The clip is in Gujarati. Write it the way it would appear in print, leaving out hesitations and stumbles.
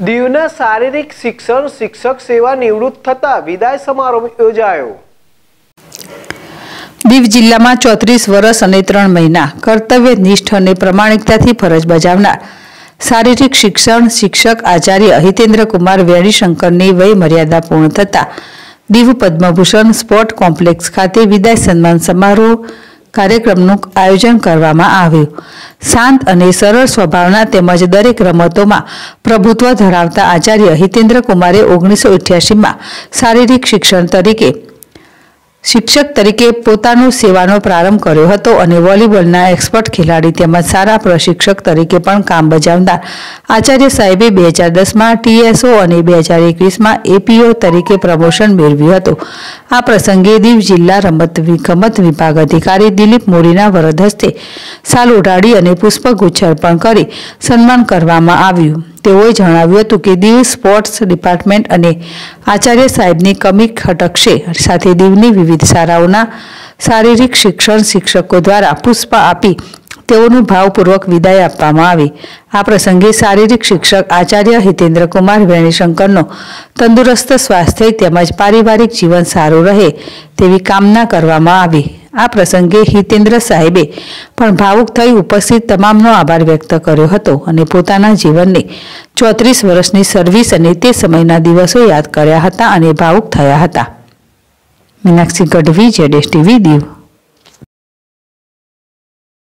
દીવના શારીરિક શિક્ષણ શિક્ષક સેવા નિવૃત્ત થતા વિદાય સમારોહ યોજાયો। દીવ જિલ્લામાં 34 વર્ષ અને 3 મહિના કર્તવ્યનિષ્ઠ અને પ્રમાણિકતાથી ફરજ બજાવનાર શારીરિક શિક્ષણ શિક્ષક આચાર્ય હિતેન્દ્ર કુમાર વેણીશંકરની વય મર્યાદા પૂર્ણ થતા દીવ પદ્મભૂષણ સ્પોર્ટ કોમ્પ્લેક્સ ખાતે વિદાય સન્માન સમારોહ કાર્યક્રમનું આયોજન કરવામાં આવ્યું। શાંત અને સરળ સ્વભાવના તેમજ દરેક રમતોમાં પ્રભુત્વ ધરાવતા આચાર્ય હિતેન્દ્ર કુમારે 1988માં શારીરિક શિક્ષક તરીકે પોતાનો સેવાનો પ્રારંભ કર્યો હતો અને વોલીબોલના એક્સપર્ટ ખેલાડી તેમજ સારા પ્રશિક્ષક તરીકે પણ કામ બજાવનાર આચાર્ય સાહેબે 2010માં TSO અને 2021માં APO તરીકે પ્રમોશન મેળવ્યું હતું। આ પ્રસંગે દીવ જિલ્લા રમતગમત વિભાગ અધિકારી દિલીપ મોરીના વરદ હસ્તે શાલ ઓઢાડી અને પુષ્પગુચ્છ અર્પણ કરી સન્માન કરવામાં આવ્યું। તેઓએ જણાવ્યું હતું કે દીવ સ્પોર્ટ્સ ડિપાર્ટમેન્ટ અને આચાર્ય સાહેબની કમી ખટકશે સાથે દીવની વિવિધ શાળાઓના શારીરિક શિક્ષણ શિક્ષકો દ્વારા પુષ્પ આપી તેઓનું ભાવપૂર્વક વિદાય આપવામાં આવી। આ પ્રસંગે શારીરિક શિક્ષક આચાર્ય હિતેન્દ્ર કુમાર વેણીશંકરનો તંદુરસ્ત સ્વાસ્થ્ય તેમજ પારિવારિક જીવન સારું રહે તેવી કામના કરવામાં આવી। આ પ્રસંગે હિતેન્દ્ર સાહેબે પણ ભાવુક થઈ ઉપસ્થિત તમામનો આભાર વ્યક્ત કર્યો હતો અને પોતાના જીવનની 34 વર્ષની સર્વિસ અને તે સમયના દિવસો યાદ કર્યા હતા અને ભાવુક થયા હતા। મીનાક્ષી ગઢવી, ZSTV દીવ।